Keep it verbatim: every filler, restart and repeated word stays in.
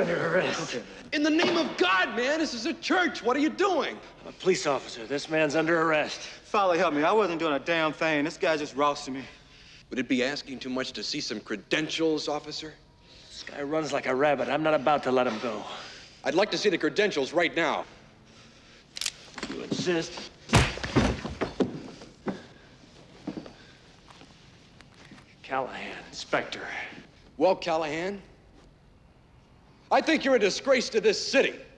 under arrest. In the name of God, man, this is a church. What are you doing? I'm a police officer. This man's under arrest. Father, help me. I wasn't doing a damn thing. This guy just rousted me. Would it be asking too much to see some credentials, officer? This guy runs like a rabbit. I'm not about to let him go. I'd like to see the credentials right now. You insist? Callahan, Inspector. Well, Callahan, I think you're a disgrace to this city.